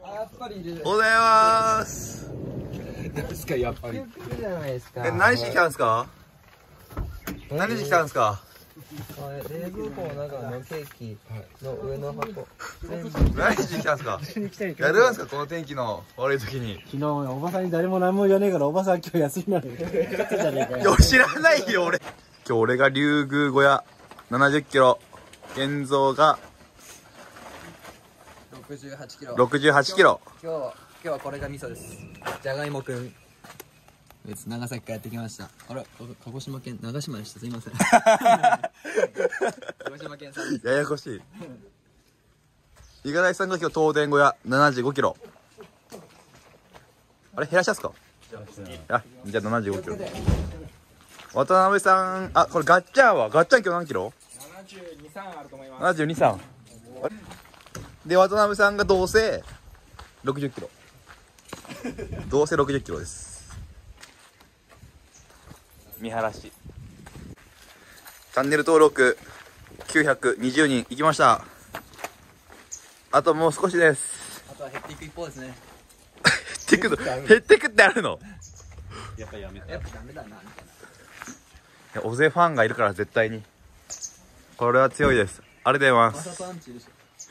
やっぱりいる。 おはようございます。 ですか、やっぱり。じゃないですか。 何してきたんですか。何してきたんですか。 冷蔵庫の中のケーキの上の箱。 何してきたんですか。やるんですか、この天気の悪い時に。 昨日おばさんに誰も何も言わねえからおばさん今日休みなのに。 知らないよ俺。今日俺が竜宮小屋70キロ、現像が 68キロ。 68キロ。 今日はこれが味噌です。じゃがいもくん。長崎からやってきました。あら、鹿児島県、長島でした。すいません。鹿児島県さんです。 ややこしい。五十嵐さんが今日東電小屋75キロ。あれ減らしたっすか。あ、じゃあ75キロ。渡辺さん、あ、これガッチャンは、ガッチャン今日何キロ。 72、3あると思います。 72、3。で、渡辺さんがどうせ60キロ。どうせ60キロです。見晴らし。チャンネル登録920人いきました。あともう少しです。 あとは減っていく一方ですね。 減ってくってあるの。 やっぱりやめた。 やっぱダメだな、みたいな。 いや、大勢ファンがいるから絶対に。これは強いです。ありがとうございます。 マサパンチでしょ。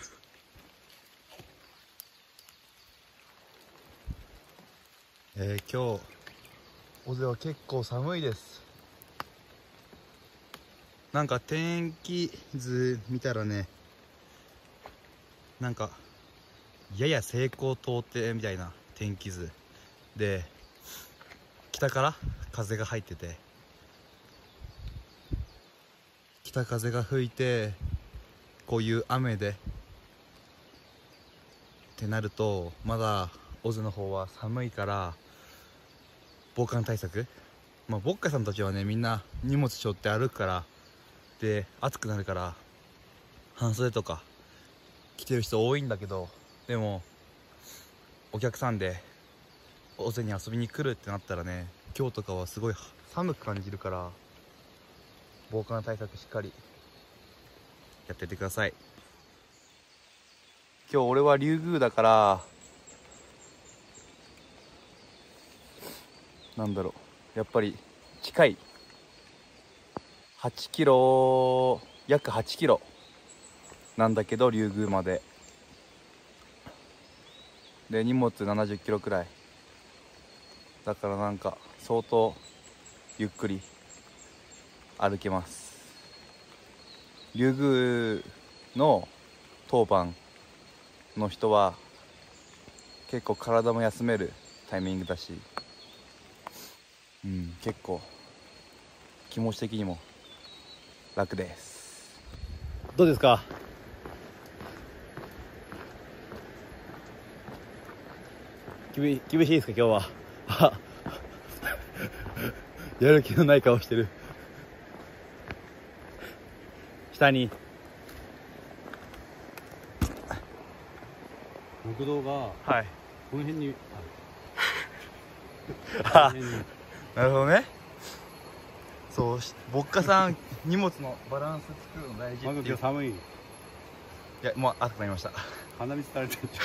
今日尾瀬は結構寒いです。なんか天気図見たらね、なんかやや西高東低みたいな天気図で、北から風が入ってて、北風が吹いてこういう雨でってなると、まだ尾瀬の方は寒いから防寒対策、まあボッカさんたちはね、みんな荷物背負って歩くから、で暑くなるから半袖とか着てる人多いんだけど、でもお客さんで尾瀬に遊びに来るってなったらね、今日とかはすごい寒く感じるから、防寒対策しっかりやってってください。今日俺は竜宮だから、なんだろう、やっぱり近い。8キロ、約8キロなんだけど、竜宮までで荷物70キロくらいだから、なんか相当ゆっくり歩けます。竜宮の当番の人は結構体も休めるタイミングだし、結構気持ち的にも楽です。どうですか。厳しいですか今日は。やる気のない顔してる。下に木道がはい、 この辺にあなるほどね。そう、ぼっかさん荷物のバランス作るの大事っていう。 まず今日寒い。 いや、もう暑くなりました。 鼻水垂れてる。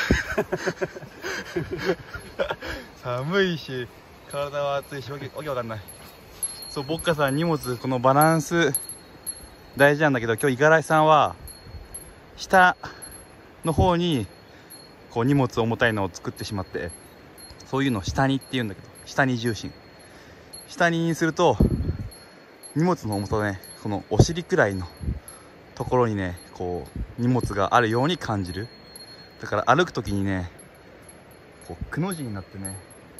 寒いし体は熱いし、わけわかんない。そう、ぼっかさん荷物このバランス大事なんだけど、今日五十嵐さんは下の方にこう荷物重たいのを作ってしまって、そういうのを下にって言うんだけど、下に重心、下にすると荷物の重さね、このお尻くらいのところにね、こう荷物があるように感じる。だから歩く時にね、こうくの字になってね、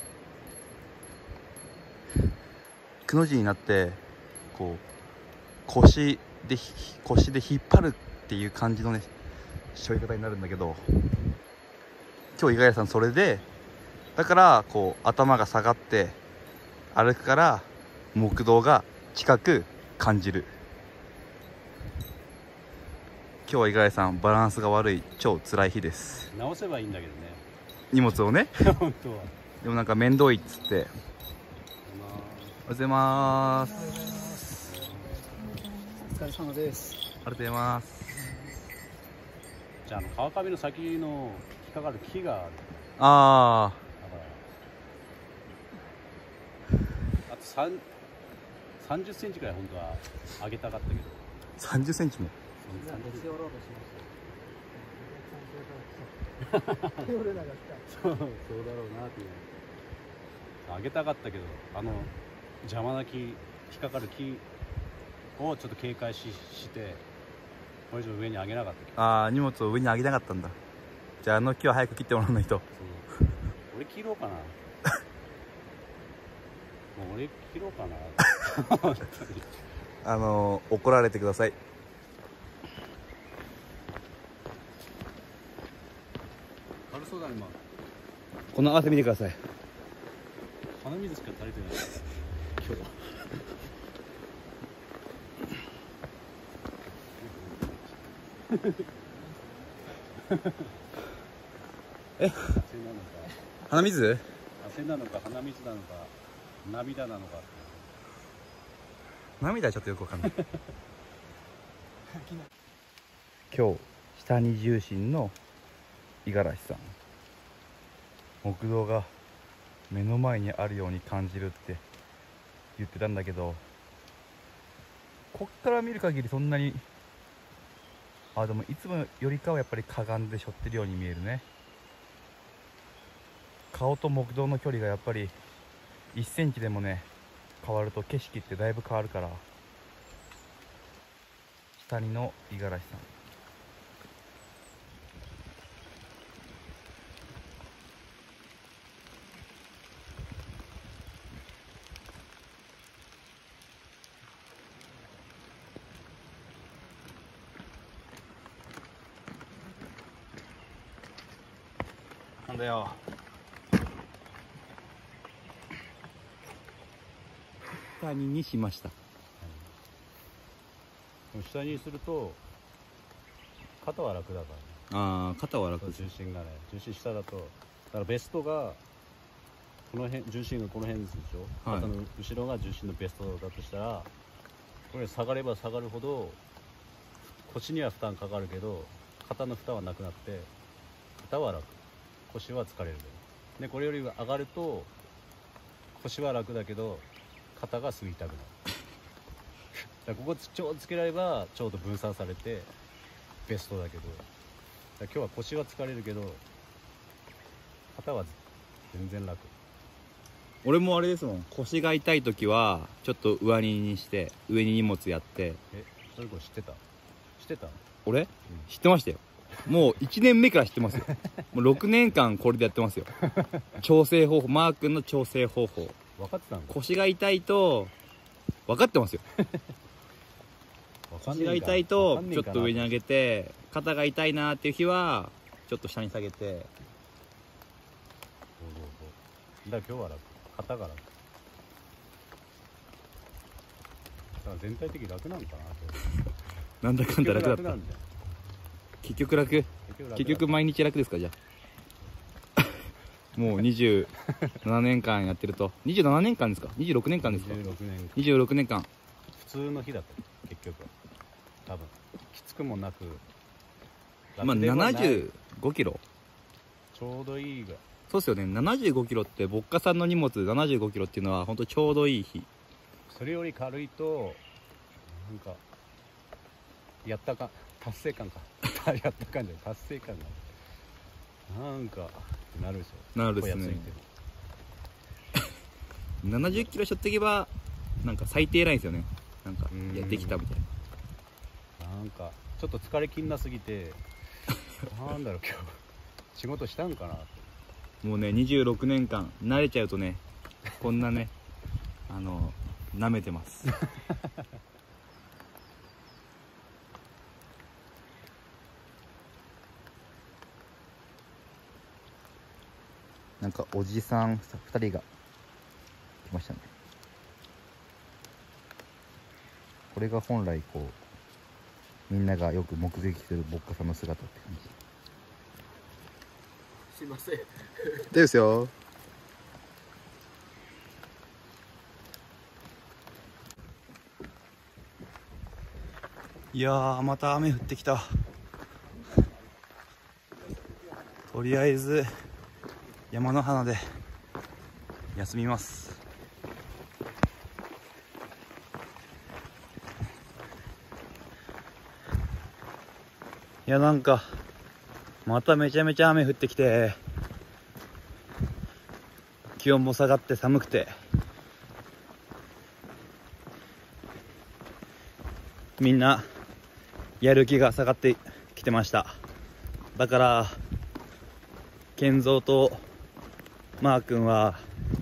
くの字になってこう腰で引っ張るっていう感じのね、背負い方になるんだけど、今日五十嵐さんそれで、だからこう頭が下がって歩くから木道が近く感じる。今日は五十嵐さんバランスが悪い超辛い日です。 直せばいいんだけどね、 荷物をね。 本当は。 でもなんか面倒いっつって。おはようございます。 お疲れ様です。 ありがとうございます。 じゃあ川上の先の引っかかる木がある。 ああと30センチくらい本当は上げたかったけど、 あ30センチも。 そうだろうなっていう。上げたかったけど、邪魔な木、引っかかる木をちょっと警戒してこれ以上上に上げなかったけど。 ああ、荷物を上に上げなかったんだ。じゃあ木は早く切ってもらわないと。 俺切ろうかな。もう俺切ろうかな。 怒られてください。 軽そうだね今。 この汗見てください。 鼻水しか垂れてない今日は。 鼻水？ 汗なのか鼻水なのか涙なのか。 涙はちょっとよくわかんない。今日下に重心の五十嵐さん、木道が目の前にあるように感じるって言ってたんだけど、こっから見る限りそんなに、でもいつもよりかはやっぱりかがんで背負ってるように見えるね。顔と木道の距離がやっぱり1センチでもね変わると景色ってだいぶ変わるから。下にの五十嵐さん、なんだよ。下にしました。 下にすると肩は楽だからね。 ああ、肩は楽。 重心がね、重心下だと、だからベストがこの辺、重心がこの辺ですでしょ、はい、肩の後ろが重心のベストだとしたら、これ下がれば下がるほど腰には負担かかるけど肩の負担はなくなって肩は楽、腰は疲れるで、これより上がると腰は楽だけど肩がすぐ痛くなる。だからここちょうどつけらればちょうど分散されてベストだけど、だ今日は腰は疲れるけど肩は全然楽。 俺もあれですもん、腰が痛い時はちょっと上にして上に荷物やって。 それこれ知ってた？ 俺、知ってましたよ。もう1年目から知ってますよ。もう6年間これでやってますよ。調整方法、マー君の調整方法分かってたの？ 腰が痛いと分かってますよ。腰が痛いとちょっと上に上げて、肩が痛いなーっていう日はちょっと下に下げて。 だから今日は楽、肩が楽。だから全体的に楽なのかな。 なんだかんだ楽だった。結局楽。結局毎日楽ですか？じゃあもう27年間やってると。27年間ですか？26年間ですか？26年間。 普通の日だった結局は。多分きつくもなく、 まあ75キロちょうどいいぐらい。 そうですよね。75キロって、牧歌さんの荷物75キロっていうのは本当ちょうどいい日。 それより軽いとなんかやったか達成感かやった感じゃ達成感がなんかなるでしょ。 なるですね。70キロしょっていけばなんか最低ラインですよね。なんかやってきたみたいな。 なんかちょっと疲れきんなすぎてなんだろう今日仕事したんかなって。 もうね26年間慣れちゃうとねこんなね舐めてますなんかおじさん2人が来ましたね。これが本来こうみんながよく目撃する牧歌さんの姿って感じ。 すいません。 ですよ。いやー、また雨降ってきた。とりあえず山の花で休みます。いや、なんかまためちゃめちゃ雨降ってきて、気温も下がって寒くて、みんなやる気が下がってきてました。だから健三とマー君は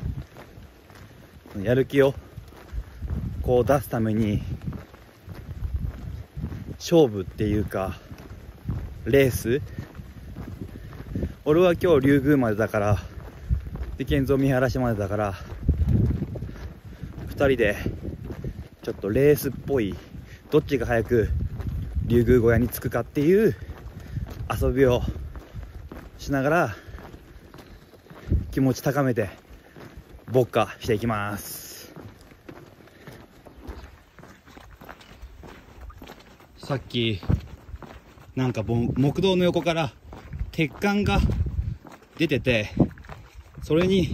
やる気をこう出すために勝負っていうかレース、俺は今日竜宮までだから、で健三見晴らしまでだから、2人でちょっとレースっぽい、どっちが早く竜宮小屋に着くかっていう遊びをしながら気持ち高めてボッカしていきます。さっきなんか木道の横から鉄管が出てて、それに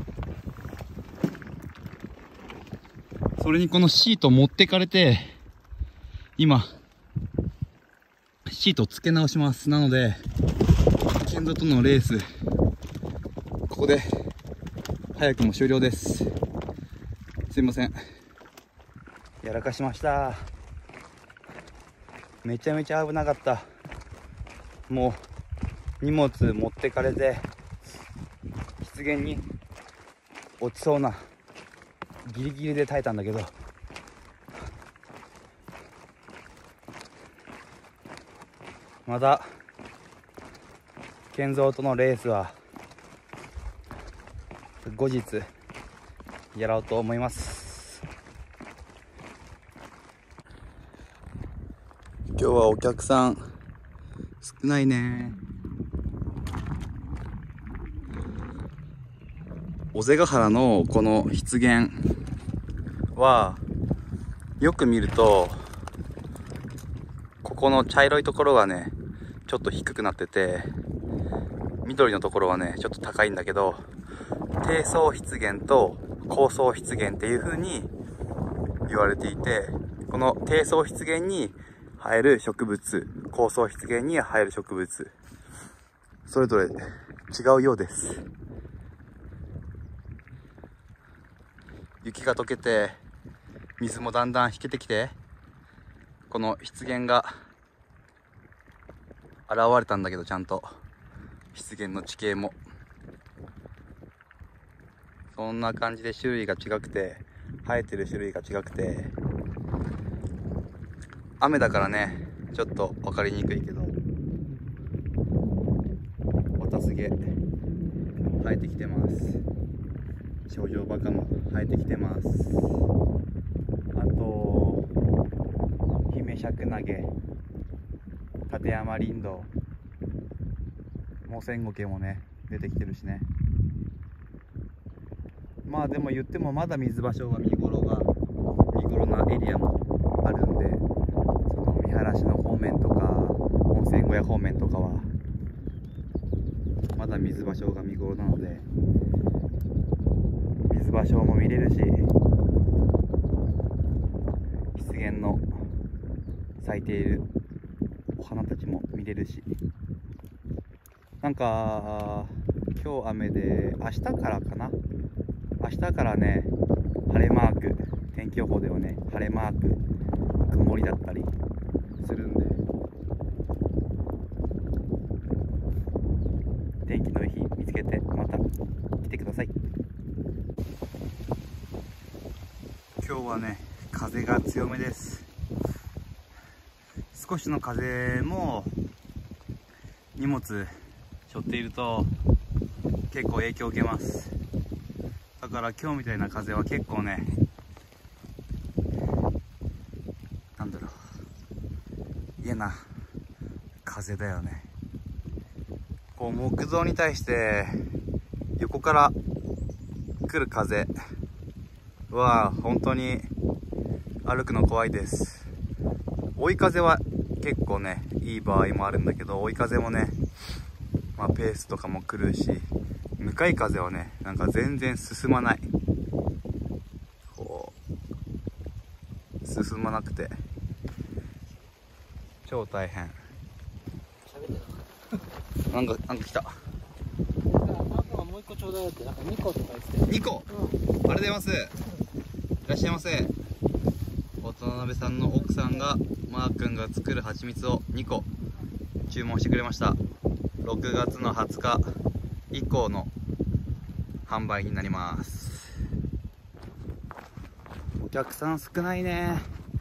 このシート持ってかれて、今シート付け直します。なので健三とのレースここで早くも終了です。すいません、やらかしました。めちゃめちゃ危なかった。もう荷物持ってかれて湿原に落ちそうなギリギリで耐えたんだけど、また健三とのレースは後日やろうと思います。今日はお客さん少ないね。尾瀬ヶ原のこの湿原はよく見るとここの茶色いところがねちょっと低くなってて、緑のところはねちょっと高いんだけど、低層湿原と高層湿原っていう風に言われていて、この低層湿原に生える植物、高層湿原に生える植物、それぞれ違うようです。雪が溶けて水もだんだん引けてきて、この湿原が現れたんだけど、ちゃんと湿原の地形もそんな感じで種類が違くて、生えてる種類が違くて、雨だからねちょっと分かりにくいけど、綿すげ生えてきてます。ショウジョウバカも生えてきてます。あとヒメシャクナゲ、立山林道、モセンゴケもね出てきてるしね。まあでも言ってもまだ水芭蕉が見頃なエリアもあるんで、その見晴らしの方面とか温泉小屋方面とかはまだ水芭蕉が見頃なので、水芭蕉も見れるし、湿原の咲いているお花たちも見れるし、なんか今日雨で明日からかな、明日からね晴れマーク、天気予報ではね晴れマーク、曇りだったりするんで、天気のいい日見つけてまた来てください。今日はね風が強めです。少しの風も荷物背負っていると結構影響を受けます。だから今日みたいな風は結構ね、なんだろう、嫌な風だよね。こう木造に対して横から来る風は本当に歩くの怖いです。追い風は結構ねいい場合もあるんだけど、追い風もね、ペースとかも狂うし、 向かい風はね、なんか全然進まない。こう進まなくて超大変。なんか来た。 もう一個ちょうだいって、なんか2個とか言って。 2個、ありがとうございます。いらっしゃいませ。渡辺さんの奥さんがマー君が作る蜂蜜を2個注文してくれました。6月の20日以降の販売になります。お客さん少ないね。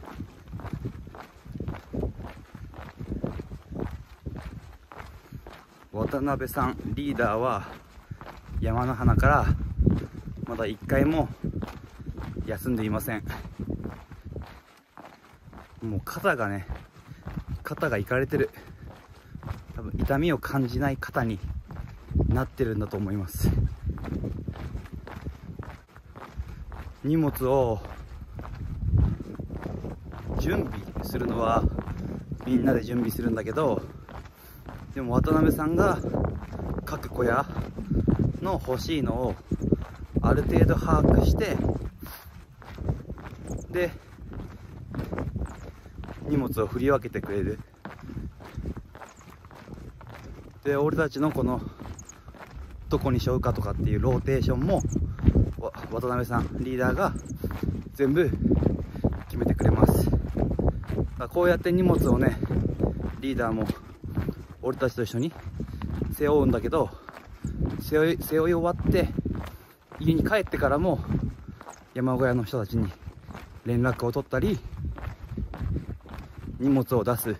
渡辺さんリーダーは山の花からまだ1回も休んでいません。もう肩がいかれてる。多分痛みを感じない肩になってるんだと思います。荷物を準備するのはみんなで準備するんだけど、でも渡辺さんが各小屋の欲しいのをある程度把握して、で荷物を振り分けてくれる。で俺たちのこのどこにしようかとかっていうローテーションも渡辺さんリーダーが全部決めてくれます。こうやって荷物をね、リーダーも俺たちと一緒に背負うんだけど、背負い終わって家に帰ってからも山小屋の人たちに連絡を取ったり、荷物を出す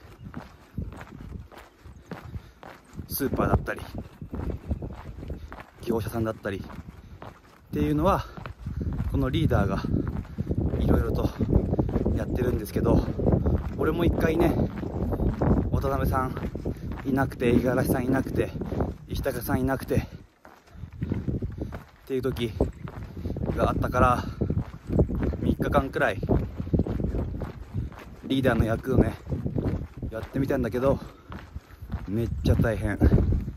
スーパーだったり業者さんだったりっていうのはこのリーダーがいろいろとやってるんですけど、俺も一回ね、渡辺さんいなくて、五十嵐さんいなくて、石高さんいなくてっていう時があったから、3日間くらいリーダーの役をねやってみたんだけど、めっちゃ大変。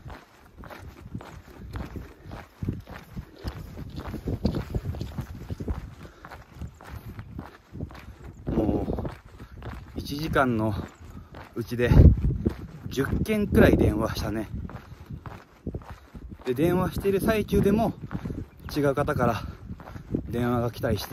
もう1時間のうちで10件くらい電話したね。で電話している最中でも違う方から電話が来たりして、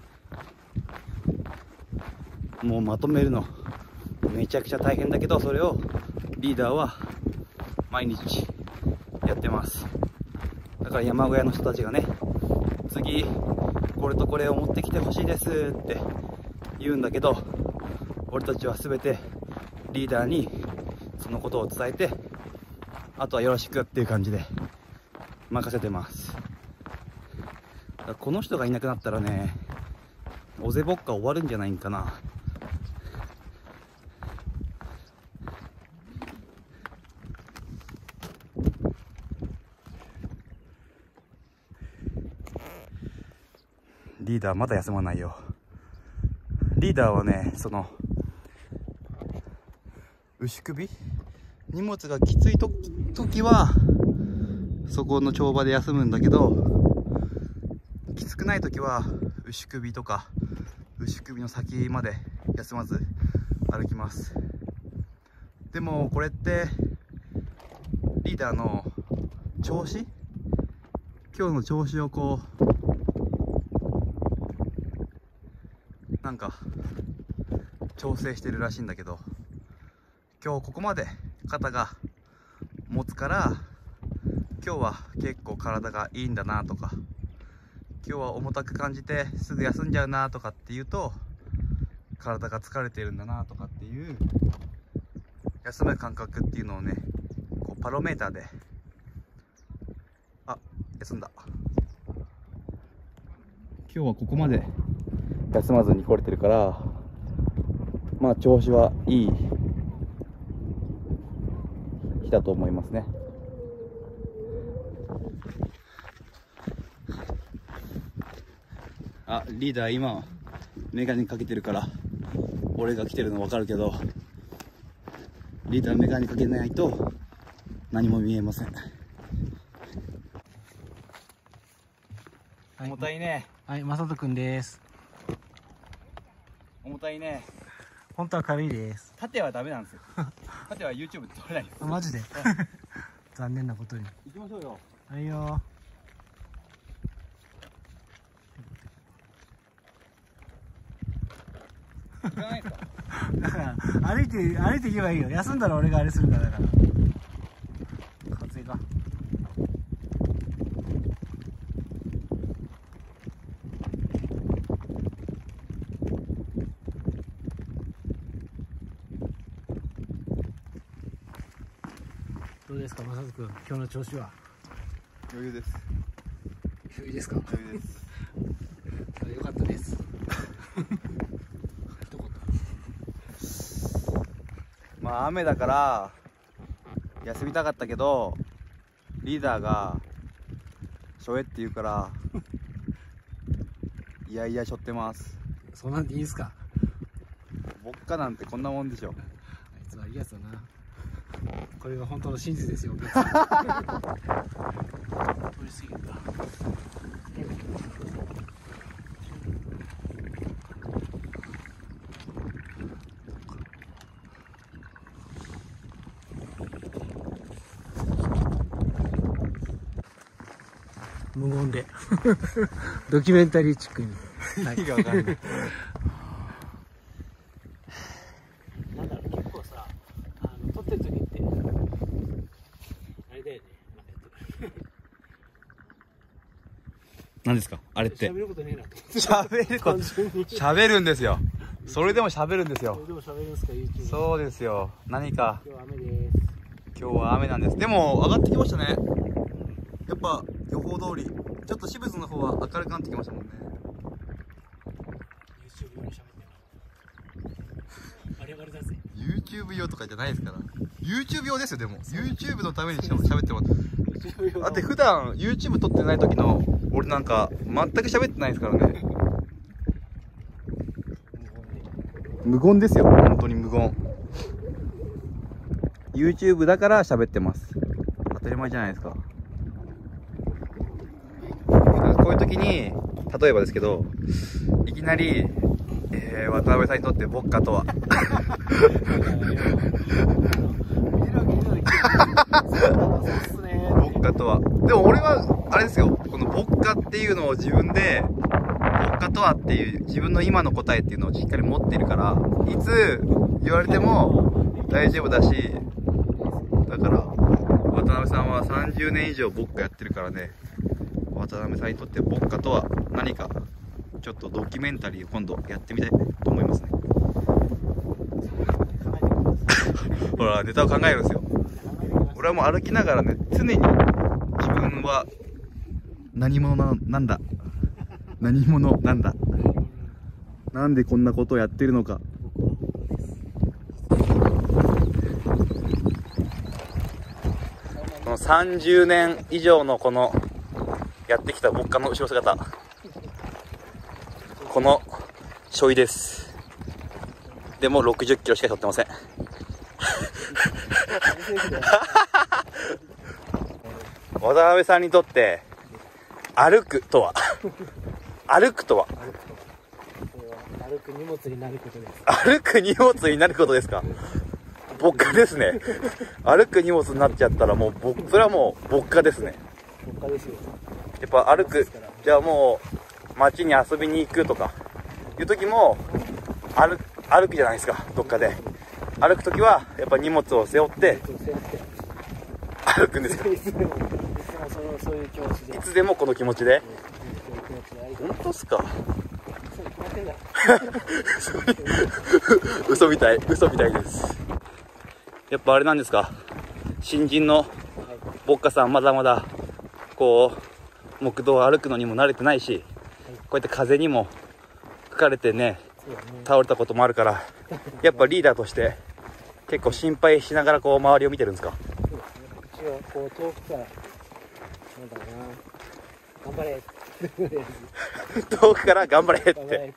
もうまとめるのめちゃくちゃ大変だけど、それをリーダーは毎日やってます。だから山小屋の人たちがね、次これとこれを持ってきてほしいですって言うんだけど、俺たちは全てリーダーにそのことを伝えて、あとはよろしくっていう感じで任せてます。だからこの人がいなくなったらね、おぜぼっか終わるんじゃないんかな。リーダーまだ休まないよ。リーダーはね、その牛首荷物がきつい時はそこの帳場で休むんだけど、きつくない時は牛首とか牛首の先まで休まず歩きます。でもこれってリーダーの調子、今日の調子をこうなんか調整してるらしいんだけど、今日ここまで肩が持つから今日は結構体がいいんだなとか、今日は重たく感じてすぐ休んじゃうなとかっていうと、体が疲れてるんだなとかっていう休む感覚っていうのをね、こうパロメーターで、あ、休んだ。今日はここまで休まずに来れてるから、まあ調子はいい日だと思いますね。あ、リーダー今メガネかけてるから俺が来てるの分かるけど、リーダーメガネかけないと何も見えません。 重たいね。 はい、まさとくんです。 重たいね。 本当は軽いです。 縦はダメなんですよ。縦は YouTube 撮れないです。 マジで残念なことに。 行きましょうよ。 はいよ。 行かないですか。 だから歩いていけばいいよ。休んだら俺があれするからだから。風が。どうですか、まさとくん、今日の調子は。 余裕です。 いいですか。 余裕です。 よかったです。 まあ雨だから休みたかったけど、リーダーがしょえって言うからいやいやしょってます。 そんなんでいいですか。 僕かなんてこんなもんでしょ。 あいつはいいやつだな。これが本当の真実ですよ。取りすぎた。無言でドキュメンタリーチックに。 意味がわかんない。 なんだろう、結構さ、撮ってる時ってあれだよね、 何ですかあれって。 喋ることねえなと思って。 喋るんですよ。それでも喋るんですよ。 それでも喋るんですか、YouTube。 そうですよ。何か今日は雨です。 今日は雨なんです。でも上がってきましたね。やっぱ予報通りちょっと清水の方は明るくなってきましたもんね。 YouTube 用に喋ってる。バリバリだぜ。 YouTube 用とかじゃないですから。 YouTube 用ですよ。でも YouTube のために喋ってます。だって普段 YouTube 撮ってない時の俺なんか全く喋ってないですからね。無言ですよ。本当に無言。 YouTube だから喋ってます。当たり前じゃないですか。こういう時に例えばですけど、いきなり、渡辺さんにとって牧歌とは牧歌とは。でも俺はあれですよ、この牧歌っていうのを自分で牧歌とはっていう自分の今の答えっていうのをしっかり持っているから、いつ言われても大丈夫だし、だから渡辺さんは30年以上牧歌やってるからね、渡辺さんにとって牧歌とは何かちょっとドキュメンタリーを今度やってみたいと思いますね。ほらネタを考えるんですよ。俺はもう歩きながらね、常に自分は何者なんだ、何者なんだ、なんでこんなことをやってるのか。この30年以上のこのやってきた牧歌の後ろ姿、このしょいです。でも60キロしか取ってません。渡辺さんにとって歩くとは歩くとは歩く荷物になることです。 歩く荷物になることですか。牧歌ですね。歩く荷物になっちゃったらもうそれはもう牧歌ですね。 牧歌ですよ。 やっぱ歩く、じゃあもう街に遊びに行くとかいう時も歩くじゃないですか。どっかで歩く時はやっぱ荷物を背負って歩くんですよ。 そういう気持ちで。 いつでもこの気持ちで。本当っすか。嘘みたいです。やっぱあれなんですか、新人の牧歌さんまだまだこう木道を歩くのにも慣れてないし、こうやって風にも吹かれてね倒れたこともあるから、やっぱリーダーとして結構心配しながらこう周りを見てるんですか。 そうですね。うちはこう遠くからなんだろうな、頑張れ遠くから頑張れって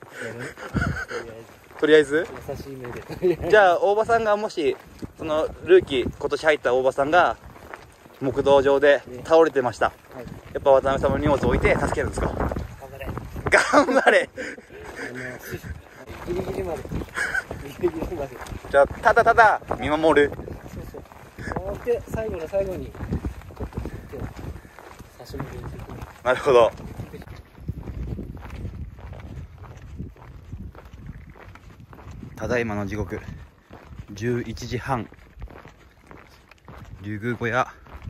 とりあえず優しい目で。 じゃあ大場さんがもしそのルーキー今年入った大場さんが木道上で倒れてました、やっぱ渡辺さんの荷物を置いて助けるんですか。 頑張れ。 ギリギリまでギリギリまで。 じゃあただただ見守る。 そうそうで最後の最後にちょっと手を差し伸べていく。 なるほど。ただいまの時刻11時半、竜宮小屋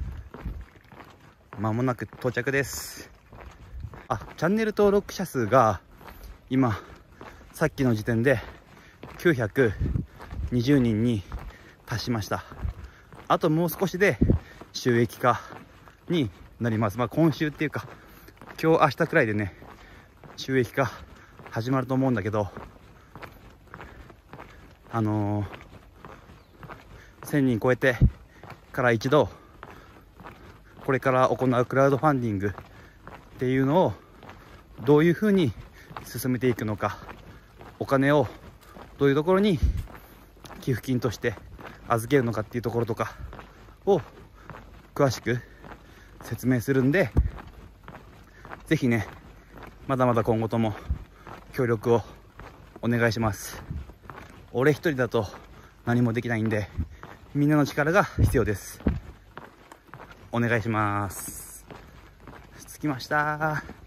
まもなく到着です。あ、チャンネル登録者数が今さっきの時点で920人に達しました。あともう少しで収益化になります。今週っていうか今日明日くらいでね、収益化始まると思うんだけど、1000人超えてから一度これから行うクラウドファンディングっていうのをどういうふうに進めていくのか、お金をどういうところに寄付金として預けるのかっていうところとかを詳しく説明するんで、ぜひね、まだまだ今後とも協力をお願いします。俺一人だと何もできないんで、みんなの力が必要です。お願いします。着きました。